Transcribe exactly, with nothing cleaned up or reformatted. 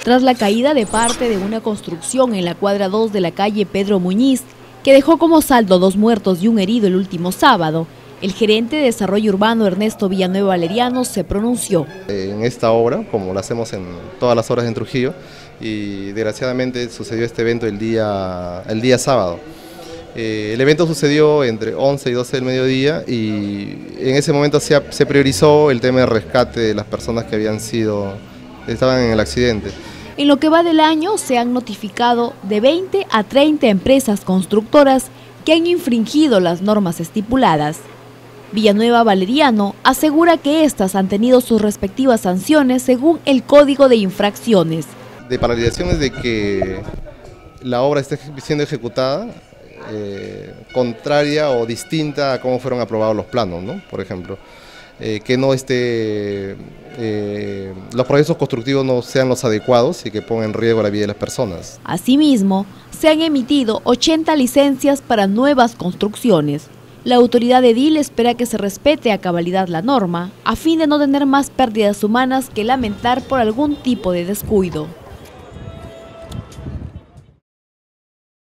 tras la caída de parte de una construcción en la cuadra dos de la calle Pedro Muñiz, que dejó como saldo dos muertos y un herido el último sábado. El gerente de Desarrollo Urbano, Ernesto Villanueva Valeriano, se pronunció. En esta obra, como lo hacemos en todas las obras en Trujillo, y desgraciadamente sucedió este evento el día, el día sábado. Eh, el evento sucedió entre once y doce del mediodía y en ese momento se, se priorizó el tema de rescate de las personas que habían sido, estaban en el accidente. En lo que va del año se han notificado de veinte a treinta empresas constructoras que han infringido las normas estipuladas. Villanueva Valeriano asegura que estas han tenido sus respectivas sanciones según el Código de Infracciones. De paralizaciones de que la obra esté siendo ejecutada eh, contraria o distinta a cómo fueron aprobados los planos, ¿no? Por ejemplo, eh, que no esté, eh, los procesos constructivos no sean los adecuados y que pongan en riesgo la vida de las personas. Asimismo, se han emitido ochenta licencias para nuevas construcciones. La autoridad edil espera que se respete a cabalidad la norma, a fin de no tener más pérdidas humanas que lamentar por algún tipo de descuido.